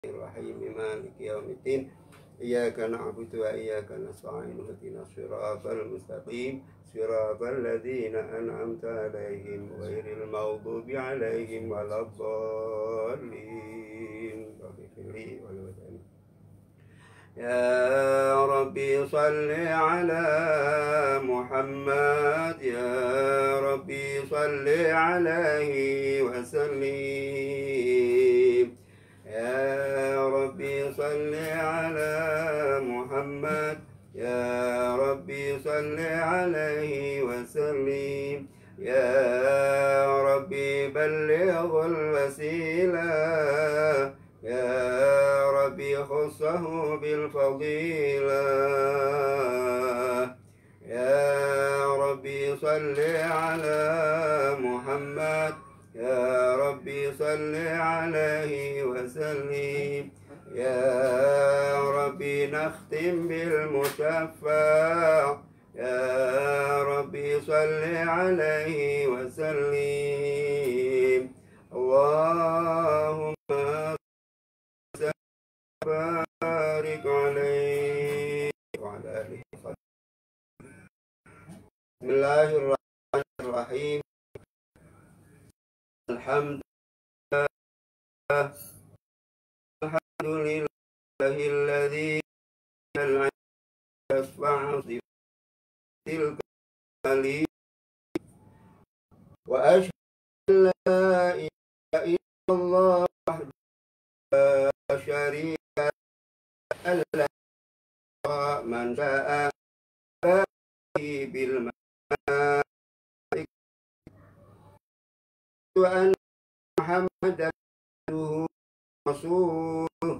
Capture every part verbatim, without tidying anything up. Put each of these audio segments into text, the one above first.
الرحيم مالك يوم الدين إياك نعبد وإياك نستعين اهدنا الصراط المستقيم صراط الذين أنعمت عليهم غير المغضوب عليهم ولا الضالين. يا ربي صل على محمد يا ربي صل عليه وسلم يا ربي صل على محمد يا ربي صل عليه وسلم يا ربي بلغ الوسيلة يا ربي خصه بالفضيلة يا ربي صل على محمد يا ربي صل عليه وسلم يا ربي نختم بالمشفع يا ربي صل عليه وسلم اللهم بارك عليه وعلى آله وصحبه. بسم الله الرحمن الرحيم الحمد لله الحمد لله الذي يشفع في تلك الليل وأشهد أن لا إله إلا الله وحده لا شريك له من شاء بالملائكة وأن محمدا عبده ورسوله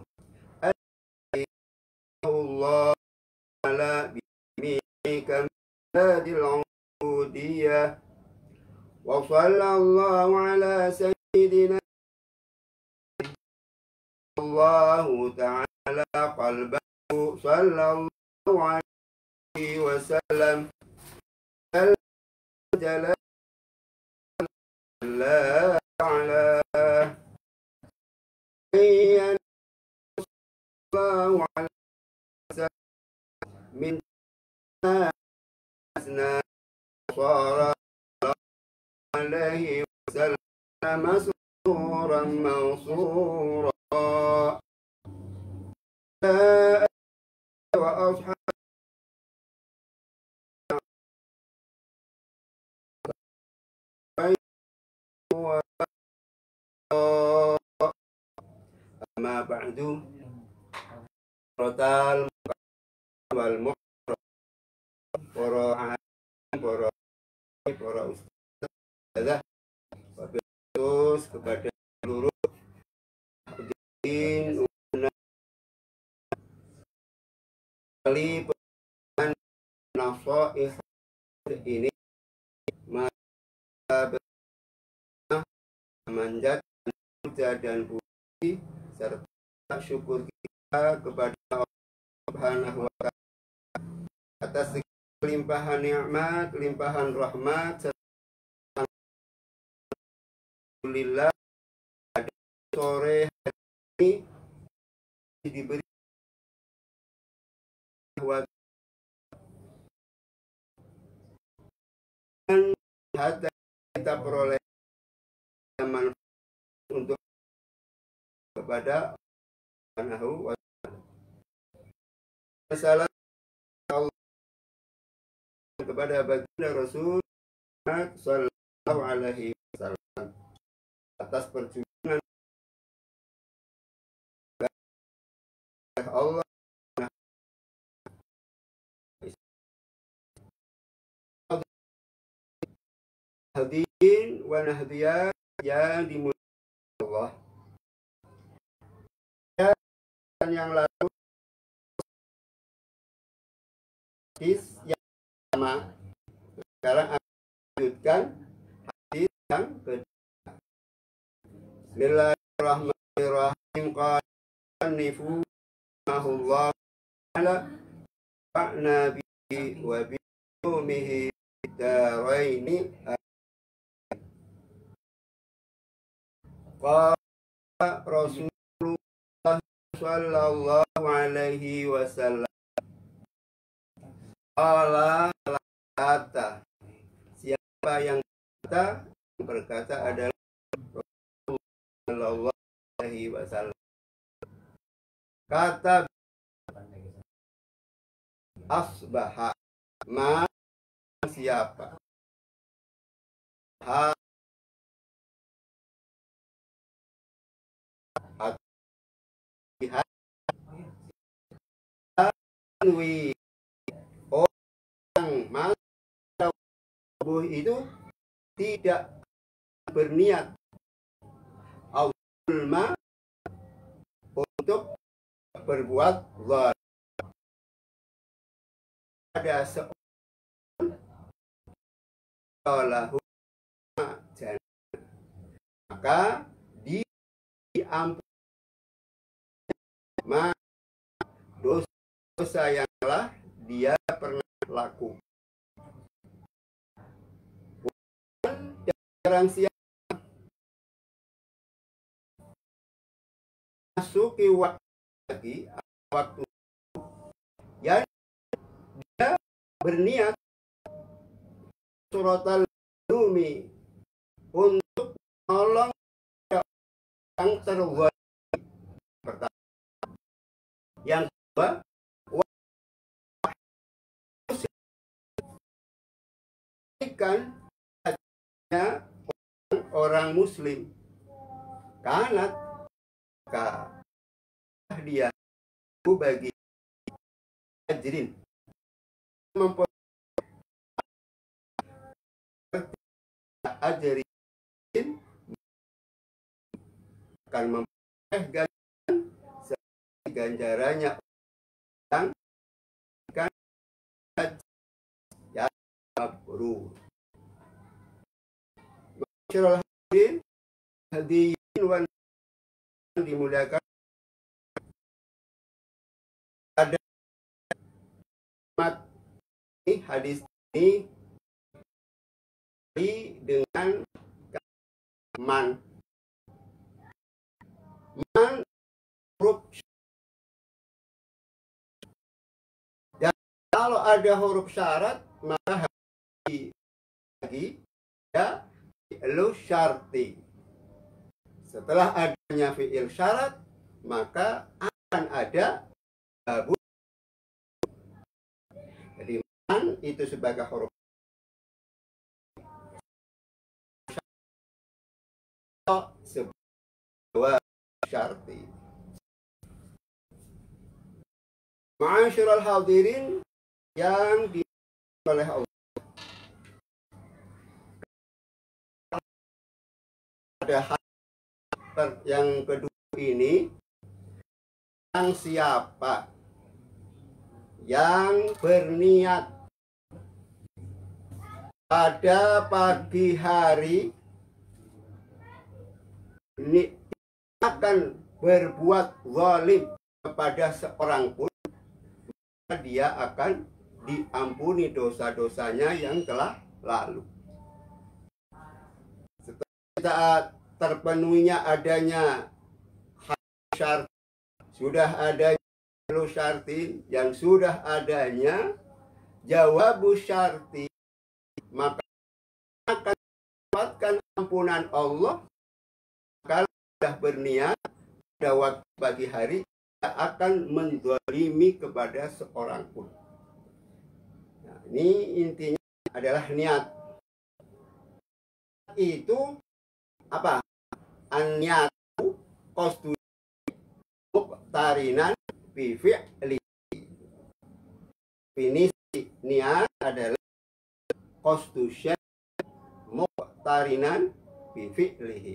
الله على بيمينك كمال العبودية وصلى الله على سيدنا الله تعالى قلبه صلى الله عليه وسلم جل لا على الله على من أسنى صار عليه وسلم مسرورا منصورا وأصحاب أما بعد total wal muhram para para para ustazah wabillahi kepada seluruh hadirin kali pengen nafaih ini memanjatkan puja dan puji serta syukur kita kepada Allah Subhanahu wa Ta'ala atas limpahan nikmat, limpahan rahmat. Alhamdulillah pada sore hari ini diberi dan kita peroleh manfaat untuk kepada Subhanahu wa Ta'ala. Salam Allah kepada baginda Rasul sallallahu alaihi wasallam atas perjuangan Allah hadirin wa nahdiyat yang dimuliakan Allah. Dan yang lalu hadis yang pertama, sekarang akan lanjutkan hadis yang kedua. Bismillahirrahmanirrahim. Qala nifu Allah ta'ala fa'na bihi wa bi umihi daraini. Qala Rasulullah sallallahu alaihi wasallam qala kata, siapa yang berkata, berkata adalah Rasulullah sallallahu alaihi wasallam. Kata asbaha, ma siapa ha wi orang tubuh itu tidak berniat ulma untuk berbuat zalim. Ada seorang maka diampuni dosa yang telah dia pernah lakukan. Barang siapa masuki waktu lagi waktu yang dia berniat suratul lumi untuk menolong yang terbuat. Pertama, yang kedua, kan orang muslim karena dia bagi ajrin memperajari akan memperoleh ganjarannya yang kan ya buru masyaallah hadirin hadirin wan dimuliakan. Ada mat ini hadis ini dengan man man huruf. Dan kalau ada huruf syarat maka lagi ya fi'il syarti. Setelah adanya fi'il syarat maka akan ada babu. Jadi man itu sebagai huruf sebuah syarti. Ma'asyiral hadirin yang dimuliakan oleh Allah. Ada hal yang kedua ini, yang siapa yang berniat pada pagi hari ini akan berbuat zalim kepada seorang pun, dia akan diampuni dosa-dosanya yang telah lalu. Setelah terpenuhinya adanya syarat, sudah ada syarti, yang sudah adanya jawabu syarti, maka akan mendapatkan ampunan Allah. Kalau sudah berniat pada waktu pagi hari akan menzalimi kepada seorang pun. Nah, ini intinya adalah niat. Itu apa? An-niyatu qasdu muqtarinan bi fi'li. Definisi niat adalah qasdu syai' muqtarinan bi fi'lihi.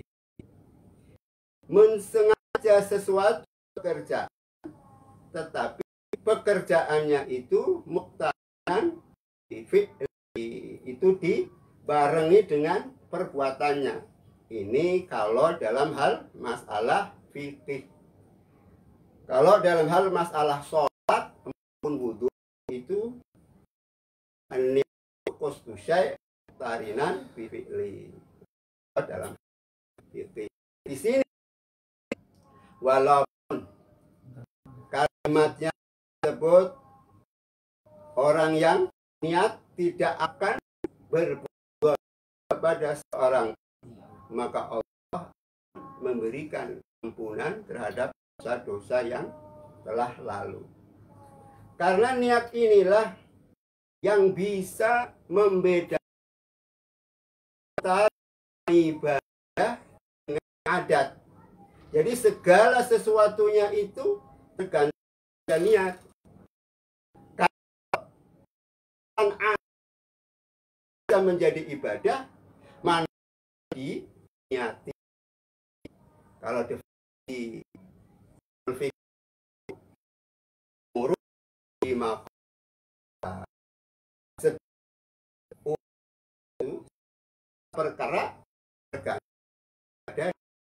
Mensengaja sesuatu pekerjaan, tetapi pekerjaannya itu muqtarinan bi fi'li, itu dibarengi dengan perbuatannya. Ini kalau dalam hal masalah fikih. Kalau dalam hal masalah sholat maupun wudhu itu qasdu syai' muqtarinan bi fi'li. Dalam fikih di sini walaupun kalimatnya tersebut, orang yang niat tidak akan berbuat kepada seorang, maka Allah memberikan ampunan terhadap dosa-dosa yang telah lalu. Karena niat inilah yang bisa membedakan ibadah dengan adat. Jadi segala sesuatunya itu tergantung pada niat. Kalau bisa menjadi ibadah, mana diniati. Kalau definisi urut lima perkara tergantung pada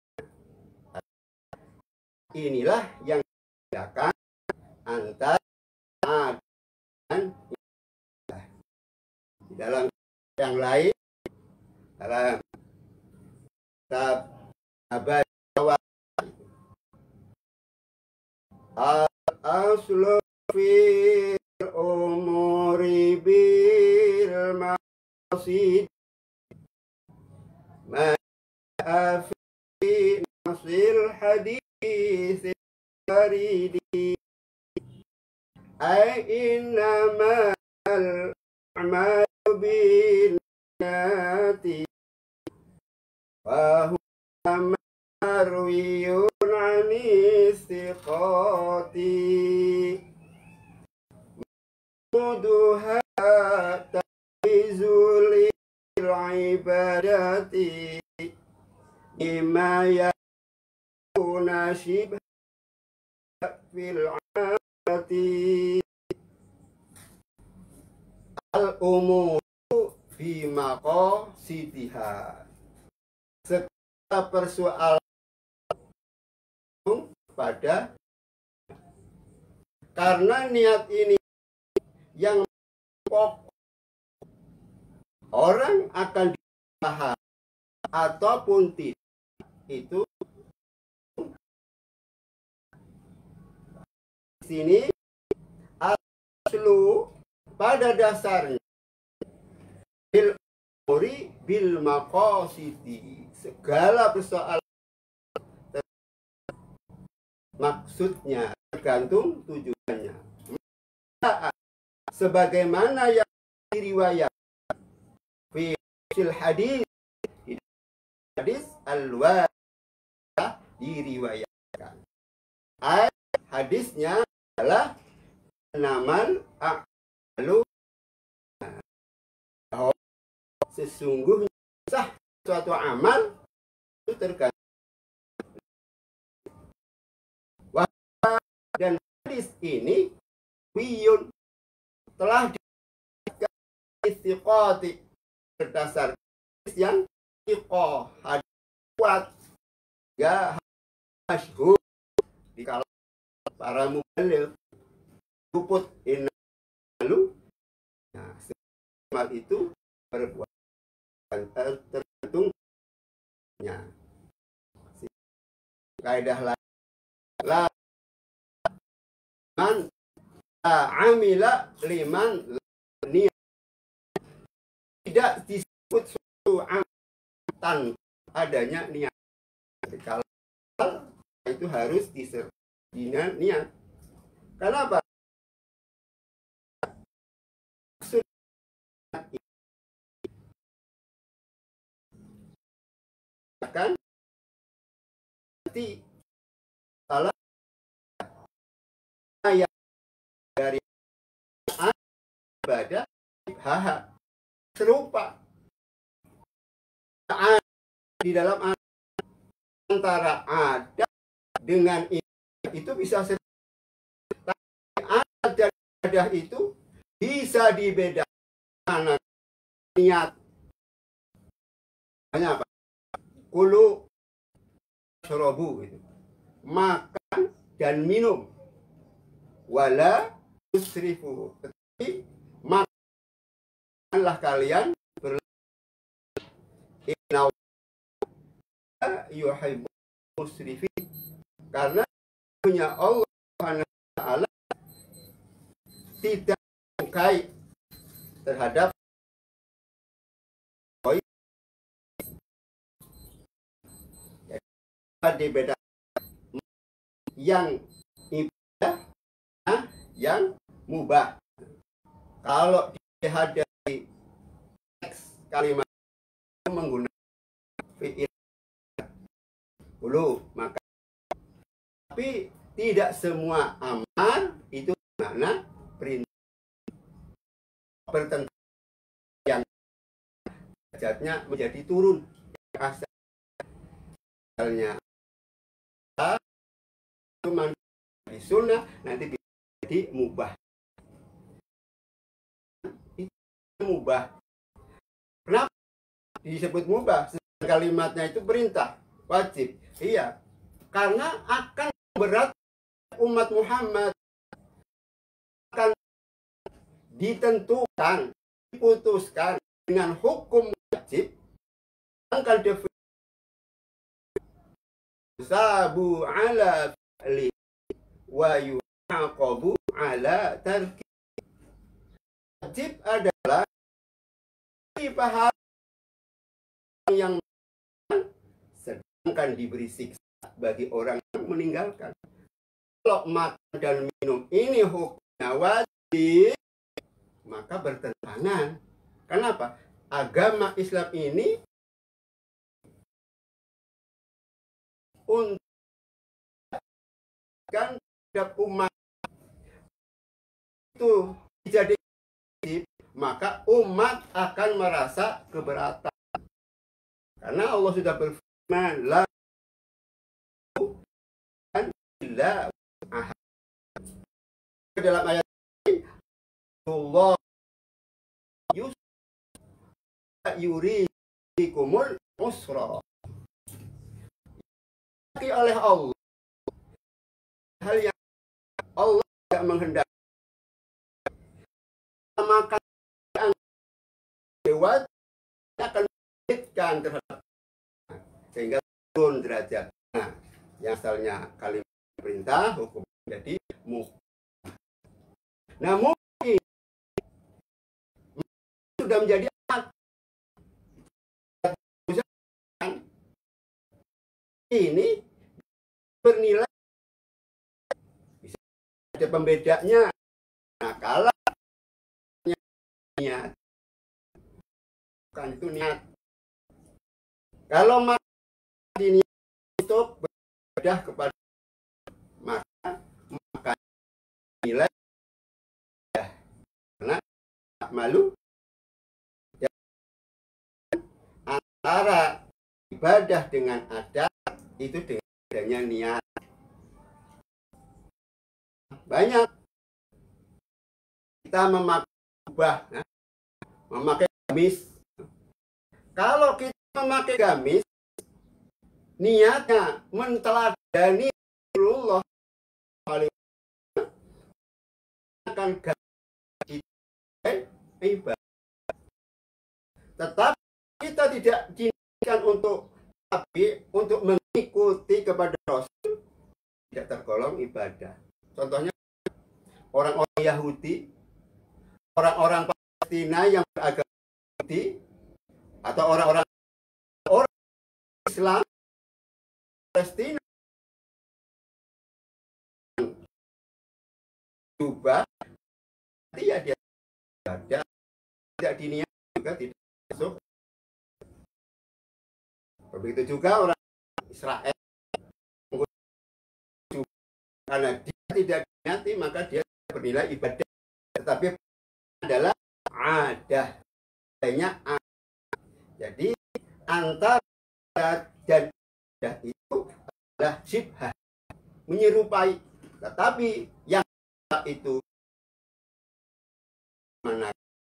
inilah yang membedakan antara adat dan ibadah. Di dalam yang lain, dalam kitab abad al-aslu fil umuri bil maqsid ma fi nasil hadis faridi ay innama al-a'malu binniyati wa huwa marwiyun an istiqati muduha ta'izul ibadati bima yakuna shibha fil 'adati al-umur fi maqasidiha. Segala persoalan pada karena niat ini yang pokok, orang akan dipahami ataupun tidak itu di sini aslu pada dasarnya bil umuri bil maqasidi, segala persoalan maksudnya tergantung tujuannya. Sebagaimana yang diriwayat fil hadis, hadis al-wadah diriwayatkan. Ay, hadisnya adalah namal a'malu, bahwa sesungguhnya sah suatu amal itu tergantung. Dan hadis ini wiyun telah dikatakan istiqati berdasar hadis yang iqah, hadis kuat, ya masyhur di kalangan para muballigh, luput inalu. Nah, semua itu berbuat tergantungnya. Kaidah lain la man amila liman niat, tidak disebut suatu amal tanpa adanya niat. Kalau itu harus disertai dengan niat. Kenapa? Maksud kan nanti salah ayat dari ibadah haha serupa di dalam antara ada dengan ini itu bisa serupa. Adat dan ibadah itu bisa dibedakan mana niat. Hanya apa? Kulu syarabu gitu. Makan dan minum. Wala tusrifu, tetapi makanlah kalian berlebihan. Inna yuhibbu musrifin, karena punya Allah Subhanahu wa taala tidak menyukai terhadap poin. Jadi beda yang ibadah, yang mubah. Kalau dilihat dari teks kalimat menggunakan fi'il dulu, maka tapi tidak semua amar itu makna perintah bertentangan yang derajatnya menjadi turun asalnya di sunnah nanti jadi mubah. Itu mubah. Kenapa disebut mubah? Kalimatnya itu perintah, wajib. Iya, karena akan berat umat Muhammad, akan ditentukan, diputuskan dengan hukum wajib. Akan definisi sabu ala fi'li wa yu'aqabu ala tarki. Wajib adalah pahala yang sedangkan diberi siksa bagi orang yang meninggalkan. Kalau makan dan minum ini hukumnya wajib, maka bertentangan. Kenapa? Agama Islam ini untuk kan umat itu jadi wajib, maka umat akan merasa keberatan. Karena Allah sudah berfirman, la illa ahad. Dalam ayat ini, Allah yuridikumul usra. Oleh Allah hal yang Allah tidak menghendaki, maka lewat akan menyulitkan terhadap sehingga turun derajat. Nah, yang asalnya kalimat perintah hukum jadi mubah. Nah, mungkin sudah menjadi hak. Ini bernilai, bisa ada pembedanya. Nah, kalau niat bukan itu niat, kalau niat itu beribadah kepada, maka maka nilai ya, karena malu ya, antara ibadah dengan adat itu dengan adanya niat. Banyak kita memakai ubah, nah, memakai gamis. Kalau kita memakai gamis, niatnya menteladani Rasulullah akan gamis ibadah. Tetapi kita tidak diinginkan untuk tapi untuk mengikuti kepada Rasul tidak tergolong ibadah. Contohnya orang-orang Yahudi, orang-orang Palestina yang beragama Yahudi, atau orang-orang orang Islam Palestina juga ya dia ibadah, tidak diniat juga tidak masuk. Begitu juga orang Israel, karena dia tidak diniati maka dia bernilai ibadah, tetapi adalah adah, adanya adah. Jadi antara dan adah itu adalah syibhah, menyerupai, tetapi yang itu mana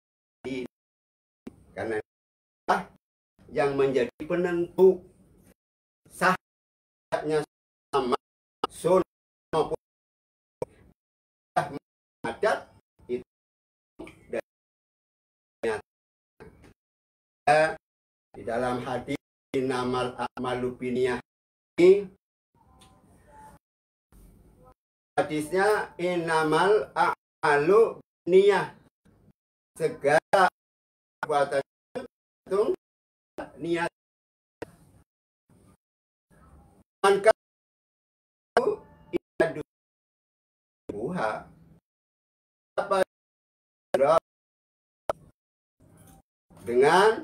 karena yang menjadi penentu sahnya sama sunnah maupun adat itu dan di dalam hadis inamal a'malu binniyah ini, hadisnya inamal a'malu niat segala perbuatan itu niat. Maka itu buha apa dengan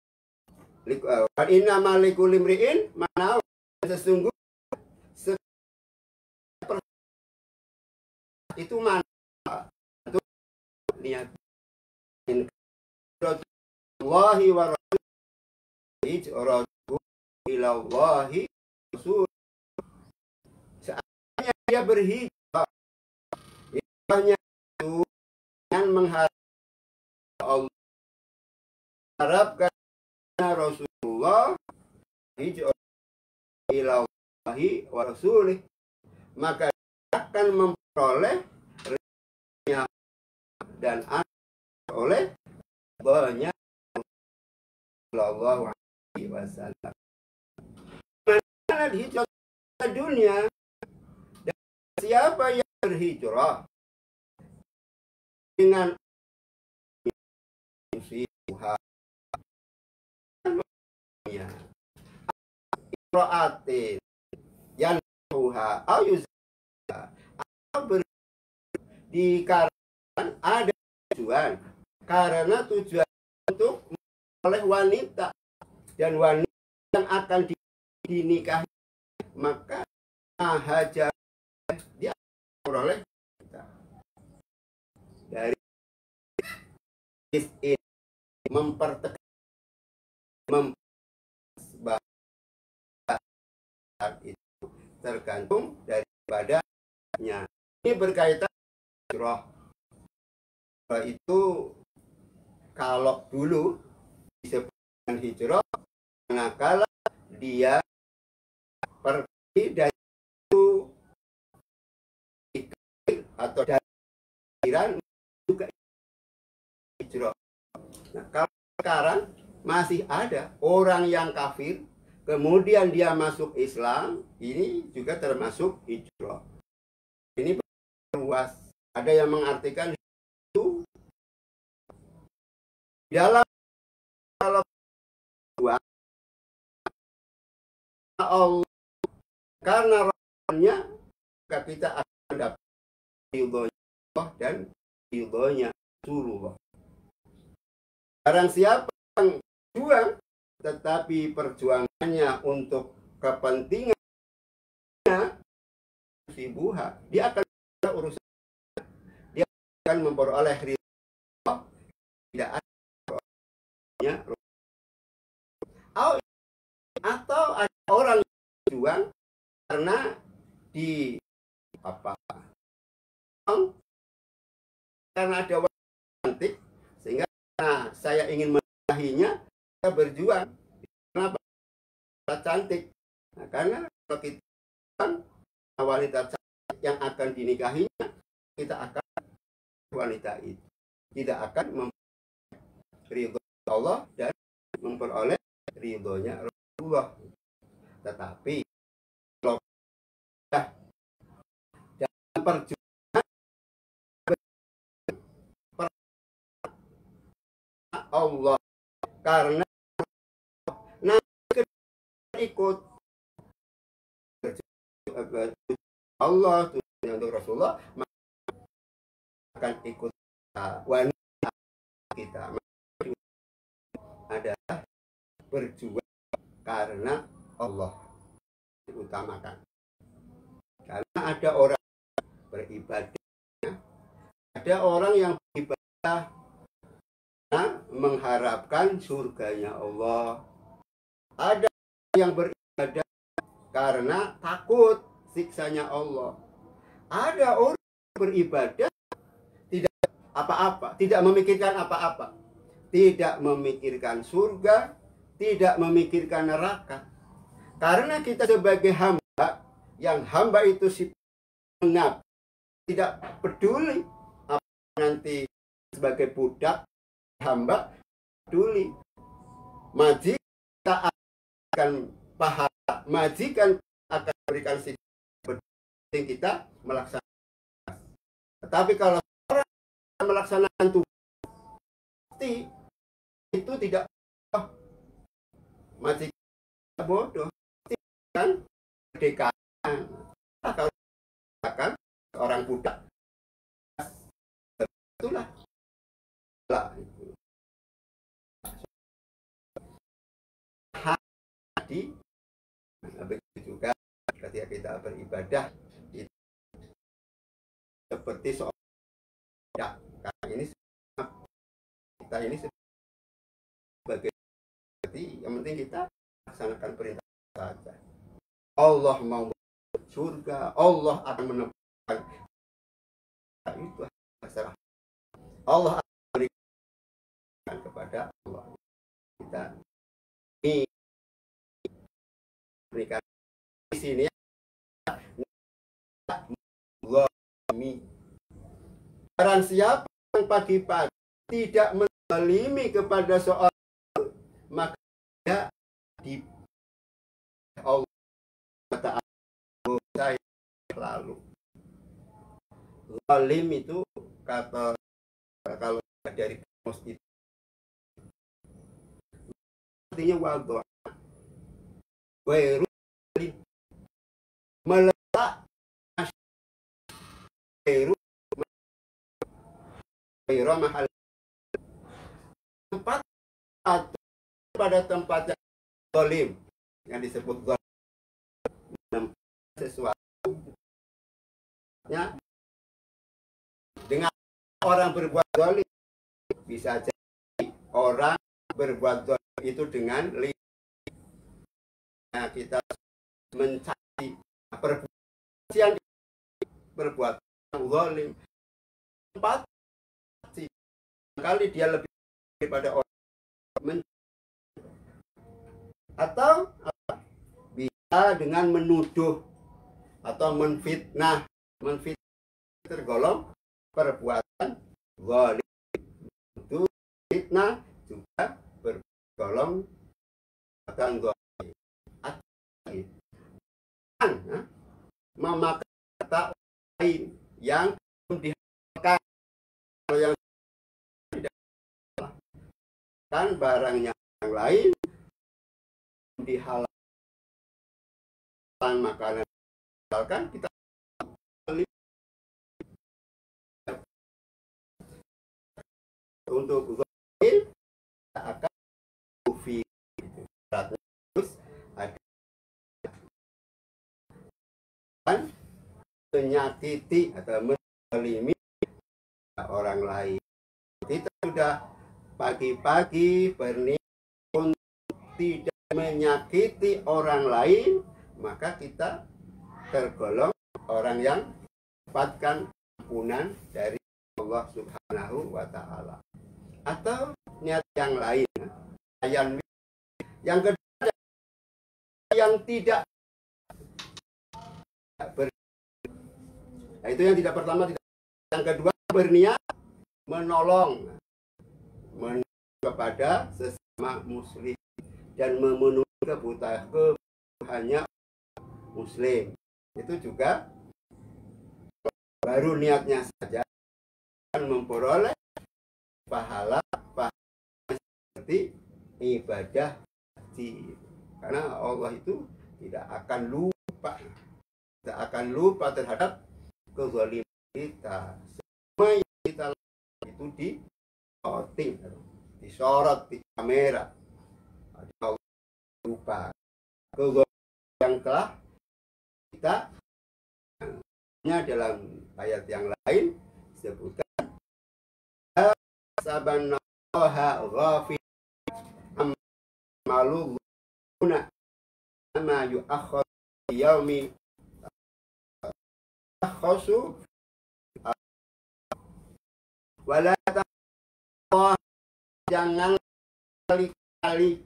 inna malikul imri'in mana sesungguhnya itu mana itu niat Allahi wa rasulihi ilallahi rasul. Seandainya dia berhijrah hijrahnya itu dengan mengharap Allah, harapkan Rasulullah, hijrah ilallahi wa rasulih, maka akan memperoleh ridhonya dan oleh banyak Sallallahu alaihi wasallam. Mana hijrah dunia, dan siapa yang berhijrah dengan musibah Imra'atin yang tuha ayuzah ber dikarenakan ada tujuan, karena tujuan untuk oleh wanita dan wanita yang akan dinikahi, maka hajar dia oleh kita. Dari ini mempertegas mempertegas itu tergantung daripadanya. Ini berkaitan hijrah. Itu kalau dulu disebutkan hijrah, manakala dia pergi dari itu atau dari pikiran juga hijrah. Nah, kalau sekarang masih ada orang yang kafir kemudian dia masuk Islam, ini juga termasuk hijrah. Ini luas. Ada yang mengartikan itu dalam kalau Allah karena rahmatnya, maka kita akan mendapat ridhonya Allah dan ridhonya Rasulullah. Barang siapa yang berjuang tetapi perjuangannya untuk kepentingannya sibuha, dia akan ada urusan, dia akan memperoleh ridho, tidak ada atau ada orang yang berjuang karena di apa karena ada wanita cantik sehingga nah, saya ingin menikahinya, saya berjuang. Kenapa? Cantik. Nah, karena kalau kita wanita cantik yang akan dinikahinya, kita akan wanita itu tidak akan memperoleh ridho Allah dan memperoleh ridhonya Rasulullah. Tetapi kalau dalam perjuangan Allah karena nanti ikut Allah untuk Rasulullah, maka akan ikut wanita kita adalah berjuang karena Allah diutamakan. Karena ada orang beribadah, ada orang yang beribadah mengharapkan surganya Allah, ada yang beribadah karena takut siksanya Allah, ada orang beribadah tidak apa-apa, tidak memikirkan apa-apa, tidak memikirkan surga, tidak memikirkan neraka. Karena kita sebagai hamba, yang hamba itu si mengabdi, tidak peduli apa nanti sebagai budak hamba, peduli majikan tak akan pahala, majikan akan berikan siksa, penting kita melaksanakan. Tetapi kalau orang melaksanakan tugas itu tidak oh, masih bodoh kan merdeka. Nah, kalau kan orang budak itulah lah itu. Hati begitu juga ketika kita beribadah itu seperti seorang budak. Karena ini kita ini sebagai yang penting kita laksanakan perintah saja. Allah mau surga, Allah akan menempatkan itu terserah. Allah akan berikan kepada Allah. Kita ini berikan di sini barang siapa yang pagi-pagi tidak menzalimi kepada seorang maka dia di Allah Ta'ala saya lalu zalim itu kata kalau dari kamus itu artinya wadha wairu meletak wairu wairu mahal tempat atau pada tempat yang zalim yang disebut zalim sesuatu ya dengan orang berbuat zalim bisa jadi orang berbuat zalim itu dengan li nah, kita mencari perbuatan yang berbuat zalim tempat kali dia lebih daripada orang men atau apa? Bisa dengan menuduh atau menfitnah. Menfitnah tergolong perbuatan zalim. Itu fitnah juga tergolong perbuatan zalim. Atau memakai kata lain yang dihalalkan kalau yang tidak kan barangnya yang lain dihalalkan makanan misalkan kita untuk zalim kita akan kufi terus ada kan menyakiti atau menzalimi orang lain. Kita sudah pagi-pagi berniat untuk tidak menyakiti orang lain, maka kita tergolong orang yang mendapatkan ampunan dari Allah Subhanahu wa Ta'ala. Atau niat yang lain, yang kedua yang tidak ber, nah, itu yang tidak pertama tidak, yang kedua berniat menolong, menolong kepada sesama muslim dan memenuhi kebutuhannya muslim. Itu juga baru niatnya saja akan memperoleh pahala, pahala seperti ibadah haji. Karena Allah itu tidak akan lupa, tidak akan lupa terhadap kezaliman kita. Semua yang kita lakukan itu di shooting, disorot di kamera. Allah lupa kezaliman yang telah kita dalam ayat yang lain disebutkan sabanallaha ghafir amalu guna ma yu'akhkhar yaumi akhasu wala Allah jangan kali-kali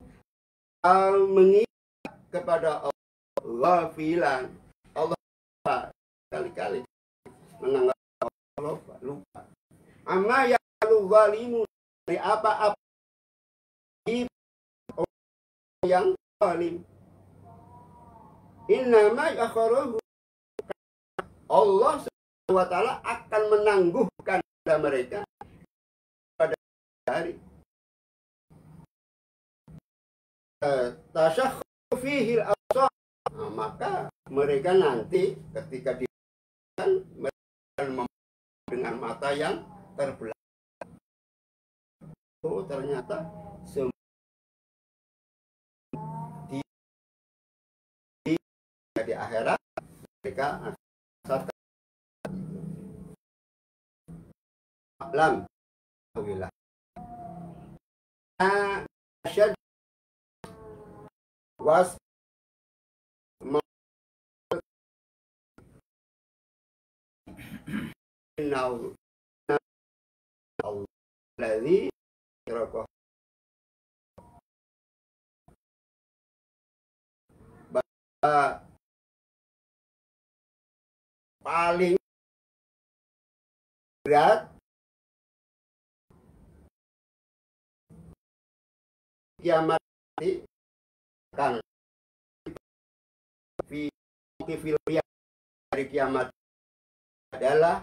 mengingat kepada Allah ghafilan Allah kali-kali menganggap Allah lupa amma ya lu zalimu dari apa-apa yang zalim innama yakharuhu Allah subhanahu wa ta'ala akan menangguhkan mereka pada hari tasyakhu fihi al-absar, nah, maka mereka nanti ketika di dengan mata yang terbelah. Oh, ternyata semua di, di, di akhirat mereka satu lam wilah asyad was Innahu alladzi raqah paling berat kiamat nanti akan fi hari kiamat adalah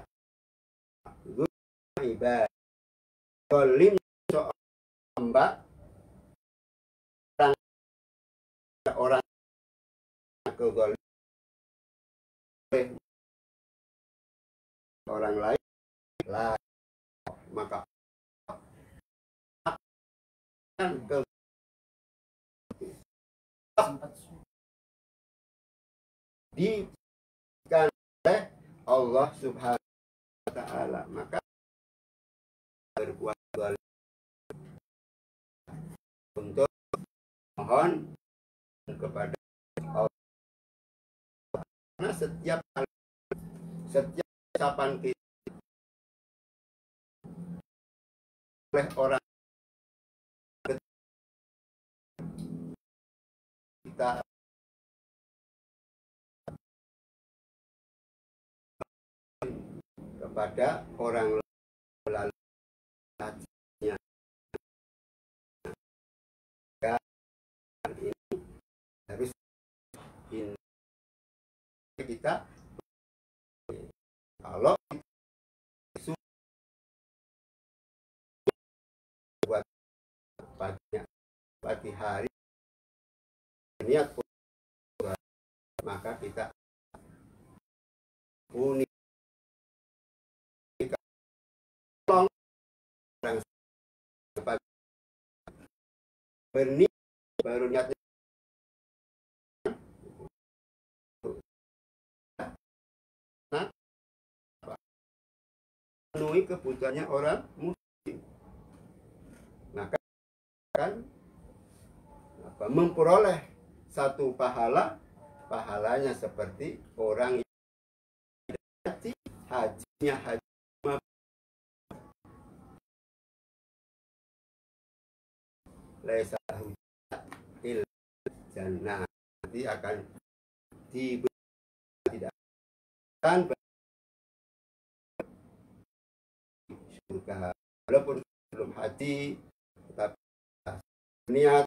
ibadah zalim seorang hamba, orang orang kezalim orang lain lah, maka akan ke dikan oleh Allah Subhanahu wa Ta'ala, maka berbuat zalim untuk mohon kepada Allah, karena setiap setiap ucapan kita oleh orang kita kepada orang lalu hatinya ini harus ini kita kalau buat pagi pagi hari niat maka kita unik tolong orang berniat baru niat nah memenuhi kebutuhannya orang muslim, maka kan apa, memperoleh satu pahala, pahalanya seperti orang yang haji, hajinya haji laisa il jannah, nanti akan diberi tidak akan surga walaupun belum haji, tetapi niat